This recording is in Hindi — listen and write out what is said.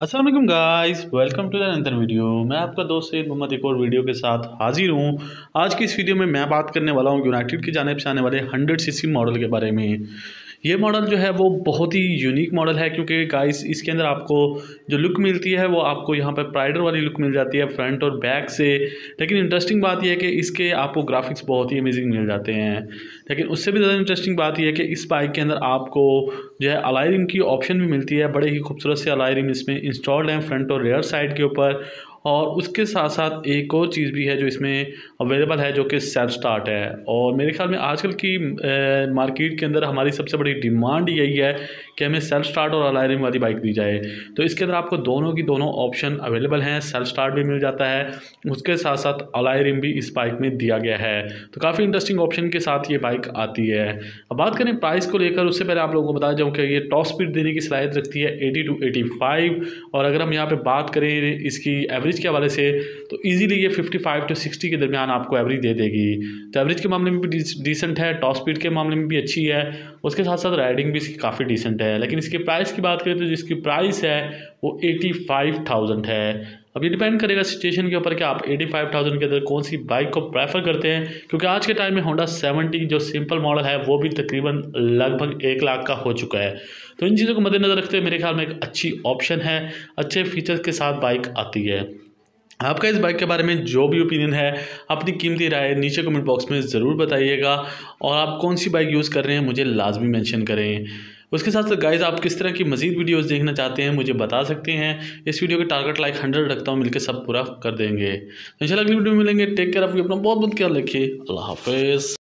अस्सलाम वालेकुम guys, welcome to the another video. मैं आपका दोस्त सैयद मोहम्मद एक और वीडियो के साथ हाजिर हूँ। आज की इस वीडियो में मैं बात करने वाला हूँ यूनाइटेड की जानिब से आने वाले 100 सीसी मॉडल के बारे में। ये मॉडल जो है वो बहुत ही यूनिक मॉडल है, क्योंकि गाइस इसके अंदर आपको जो लुक मिलती है वो आपको यहाँ पर प्राइडर वाली लुक मिल जाती है फ्रंट और बैक से। लेकिन इंटरेस्टिंग बात यह है कि इसके आपको ग्राफिक्स बहुत ही अमेजिंग मिल जाते हैं। लेकिन उससे भी ज़्यादा इंटरेस्टिंग बात यह है कि इस बाइक के अंदर आपको जो है अलॉय रिम की ऑप्शन भी मिलती है। बड़े ही खूबसूरत से अलॉय रिम इसमें इंस्टॉल्ड हैं फ्रंट और रियर साइड के ऊपर। और उसके साथ साथ एक और चीज़ भी है जो इसमें अवेलेबल है, जो कि सेल्फ स्टार्ट है। और मेरे ख्याल में आजकल की मार्केट के अंदर हमारी सबसे बड़ी डिमांड यही है कि हमें सेल्फ स्टार्ट और अलॉय रिम वाली बाइक दी जाए। तो इसके अंदर आपको दोनों की दोनों ऑप्शन अवेलेबल हैं। सेल्फ स्टार्ट भी मिल जाता है, उसके साथ साथ अलॉय रिम भी इस बाइक में दिया गया है। तो काफ़ी इंटरेस्टिंग ऑप्शन के साथ ये बाइक आती है। अब बात करें प्राइस को लेकर, उससे पहले आप लोगों को बता जाऊँ कि ये टॉप स्पीड देने की सलाहियत रखती है 80 to 85। और अगर हम यहाँ पे बात करें इसकी एवरेज के हवाले से, तो इजीली ये 55 to 60 के दरमियान आपको एवरेज दे देगी। तो एवरेज के मामले में भी डिसेंट है, टॉप स्पीड के मामले में भी अच्छी है, उसके साथ साथ राइडिंग भी इसकी काफ़ी डिसेंट है। लेकिन इसके प्राइस की बात करें तो जिसकी प्राइस है वो 85,000 है। अब ये डिपेंड करेगा सिचुएशन के ऊपर कि आप 85,000 के अंदर कौन सी बाइक को प्रेफर करते हैं, क्योंकि आज के टाइम में होंडा 70 जो सिंपल मॉडल है वो भी तकरीबन लगभग 1 लाख का हो चुका है। तो इन चीज़ों को मद्देनज़र रखते हुए मेरे ख्याल में एक अच्छी ऑप्शन है, अच्छे फीचर्स के साथ बाइक आती है। आपका इस बाइक के बारे में जो भी ओपिनियन है, अपनी कीमती राय नीचे कमेंट बॉक्स में ज़रूर बताइएगा। और आप कौन सी बाइक यूज़ कर रहे हैं मुझे लाजमी मेंशन करें। उसके साथ साथ गाइस, आप किस तरह की मज़ीद वीडियोस देखना चाहते हैं मुझे बता सकते हैं। इस वीडियो के टारगेट लाइक 100 रखता हूँ, मिलकर सब पूरा कर देंगे। इंशाल्लाह अगली वीडियो में मिलेंगे। टेक केयर, अपना बहुत बहुत ख्याल रखिए। अल्लाह हाफिज़।